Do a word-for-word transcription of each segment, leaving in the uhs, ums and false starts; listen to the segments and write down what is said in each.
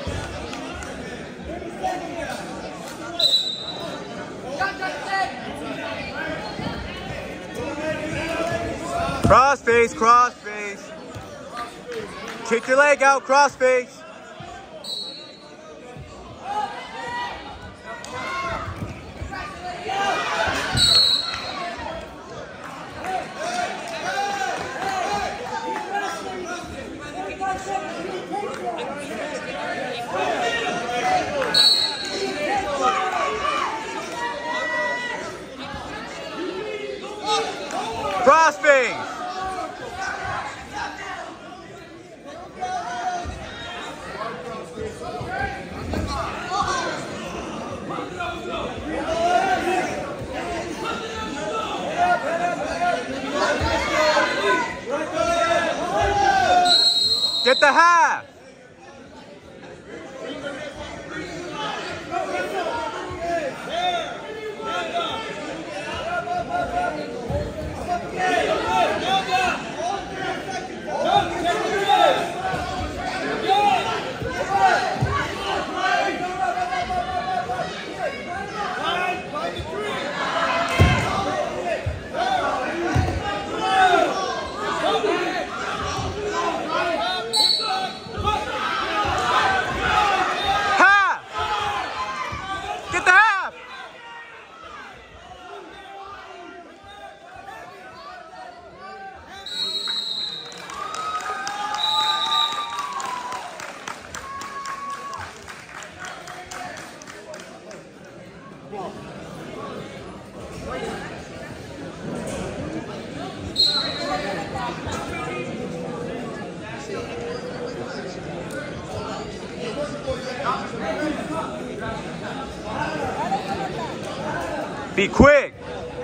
Cross face, cross face. Kick your leg out, cross face. Cross face. Get the half. Be quick.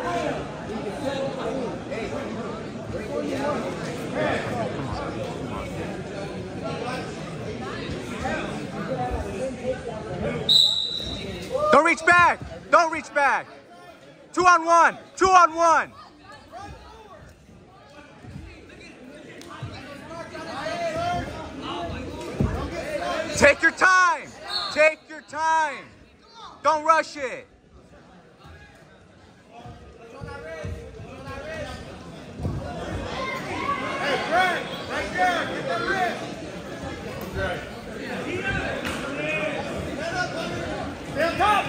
Don't reach back. Don't reach back. Two on one. Two on one. Take your time. Take your time. Don't rush it. Right there, get that wrist. Stay on top.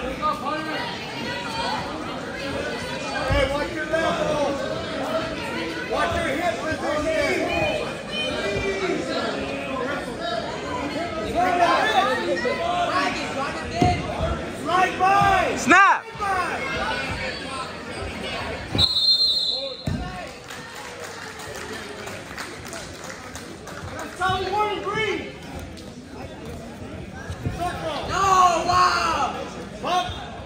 Hey, watch your level. Watch your hip position. Slide by. Snap. Solid warning, green. Circle. No, wow. Up.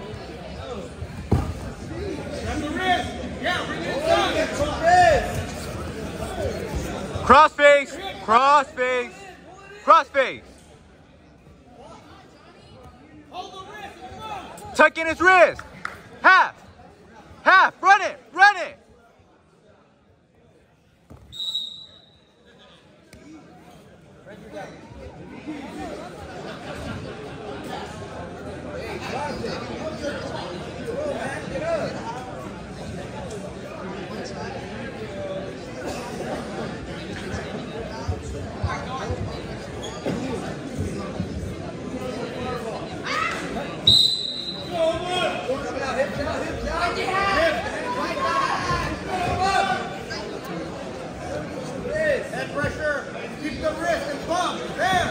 Grab the wrist. Yeah, bring it down. Get some wrist. Cross face. Cross face. Cross face. Hold the wrist. Come on. Tuck in his wrist. Half. Half. Run it. Run it. Head pressure. Keep the wrist and pump. There.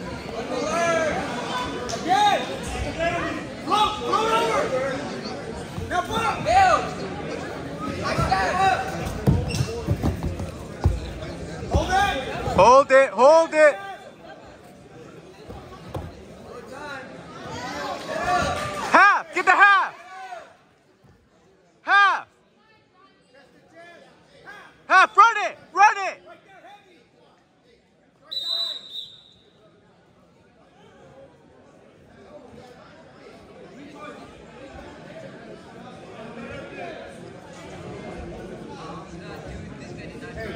Again. Float. Float over. Now pump. Build. Like that. Hold it. Hold it. Hold it. Half. Get the half. Half. Half. Run it. Run it.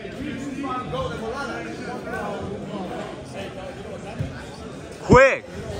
Quick.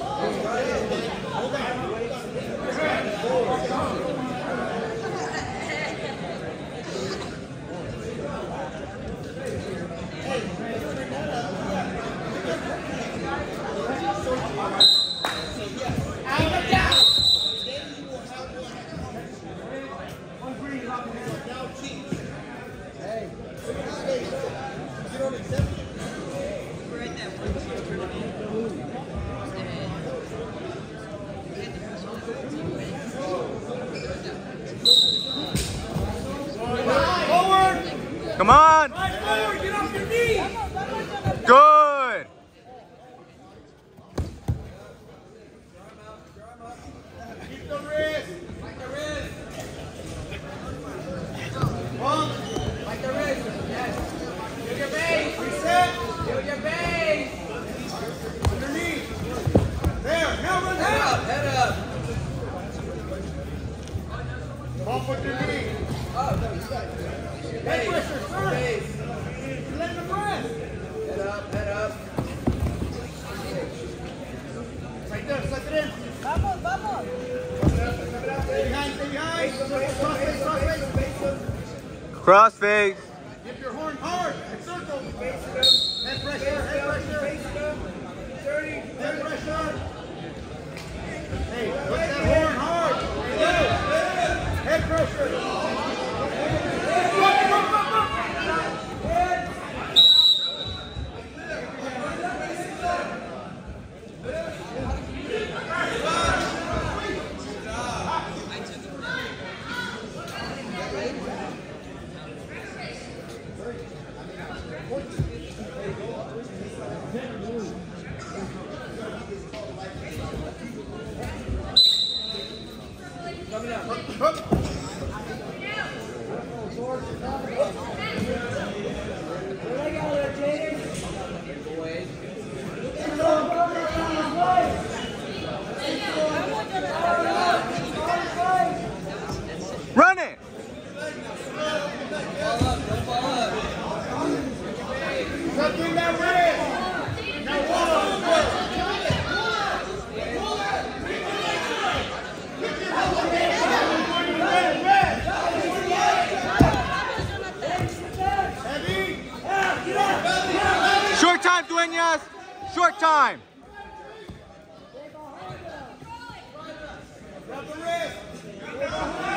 Crossfade. Hit your horn hard. And circle. Head pressure. Head pressure. Head pressure. Hey, put that horn hard. Head pressure. Run it! Tuck in that wrist. Now wall. Short time, Dueñas! Short time! Grab the wrist.